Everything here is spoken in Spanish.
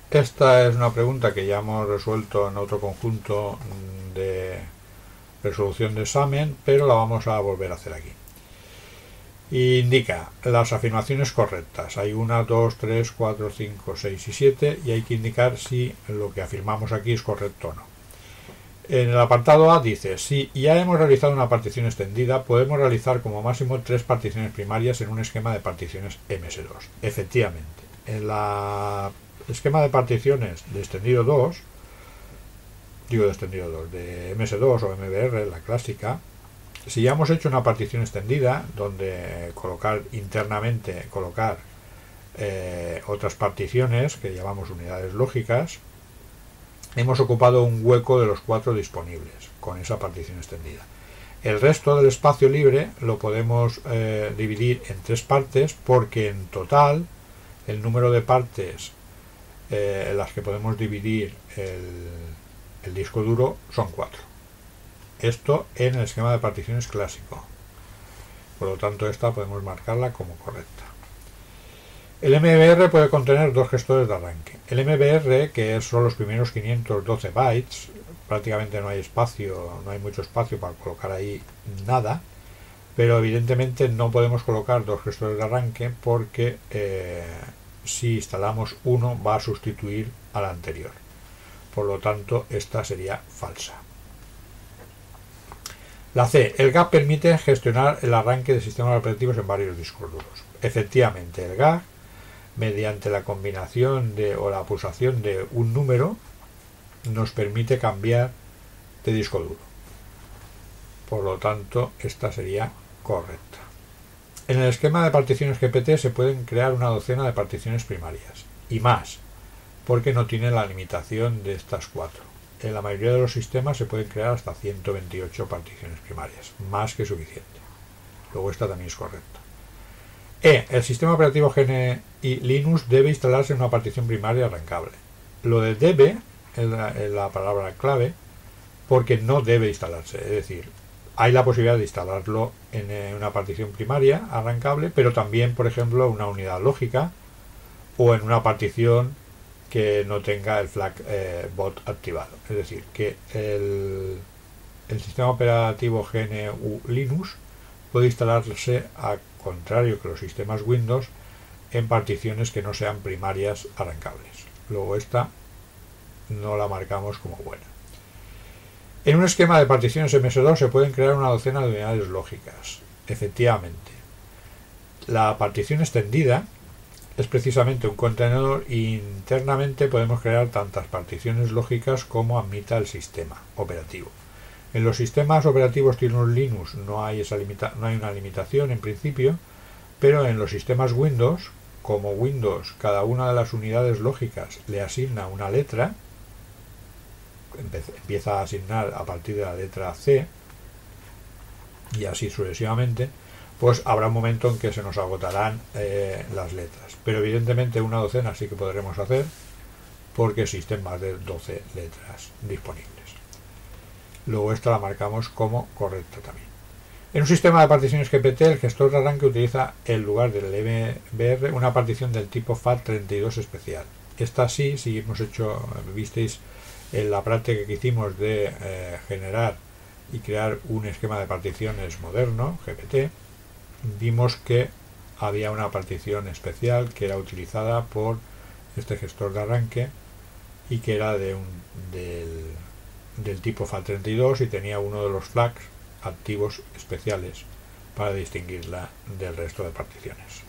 Esta es una pregunta que ya hemos resuelto en otro conjunto de resolución de examen, pero la vamos a volver a hacer aquí. Indica las afirmaciones correctas. Hay 1, 2, 3, 4, 5, 6 y 7 y hay que indicar si lo que afirmamos aquí es correcto o no. En el apartado A dice: si ya hemos realizado una partición extendida, podemos realizar como máximo 3 particiones primarias en un esquema de particiones MS2. Efectivamente, en el esquema de particiones de extendido 2, de MS2 o MBR, la clásica, si ya hemos hecho una partición extendida donde internamente colocar otras particiones que llamamos unidades lógicas, hemos ocupado un hueco de los 4 disponibles con esa partición extendida. El resto del espacio libre lo podemos dividir en 3 partes, porque en total el número de partes en las que podemos dividir el disco duro son 4. Esto en el esquema de particiones clásico. Por lo tanto, esta podemos marcarla como correcta. El MBR puede contener 2 gestores de arranque. El MBR, que son los primeros 512 bytes, prácticamente no hay espacio, no hay mucho espacio para colocar ahí nada, pero evidentemente no podemos colocar 2 gestores de arranque porque si instalamos uno va a sustituir al anterior. Por lo tanto, esta sería falsa. La C. El GAG permite gestionar el arranque de sistemas operativos en varios discos duros. Efectivamente, el GAG, mediante la combinación o la pulsación de un número, nos permite cambiar de disco duro. Por lo tanto, esta sería correcta. En el esquema de particiones GPT se pueden crear una docena de particiones primarias y más, porque no tiene la limitación de estas 4. En la mayoría de los sistemas se pueden crear hasta 128 particiones primarias, más que suficiente. Luego esta también es correcta. El sistema operativo GNI Linux debe instalarse en una partición primaria arrancable. Lo de debe es la palabra clave, porque no debe instalarse. Es decir, hay la posibilidad de instalarlo en una partición primaria arrancable, pero también, por ejemplo, una unidad lógica o en una partición que no tenga el flag bot activado. Es decir, que el sistema operativo GNU Linux puede instalarse, al contrario que los sistemas Windows, en particiones que no sean primarias arrancables. Luego esta no la marcamos como buena. En un esquema de particiones MS2 se pueden crear una docena de unidades lógicas. Efectivamente, la partición extendida es precisamente un contenedor y internamente podemos crear tantas particiones lógicas como admita el sistema operativo. En los sistemas operativos Linux no hay una limitación en principio, pero en los sistemas Windows, como Windows cada una de las unidades lógicas le asigna una letra, empieza a asignar a partir de la letra C y así sucesivamente, pues habrá un momento en que se nos agotarán las letras. Pero evidentemente una docena sí que podremos hacer, porque existen más de 12 letras disponibles. Luego esta la marcamos como correcta también. En un sistema de particiones GPT, el gestor de arranque utiliza en lugar del MBR una partición del tipo FAT32 especial. Esta sí, si hemos hecho, visteis en la práctica que hicimos de generar y crear un esquema de particiones moderno, GPT, vimos que había una partición especial que era utilizada por este gestor de arranque y que era del tipo FAT32 y tenía uno de los flags activos especiales para distinguirla del resto de particiones.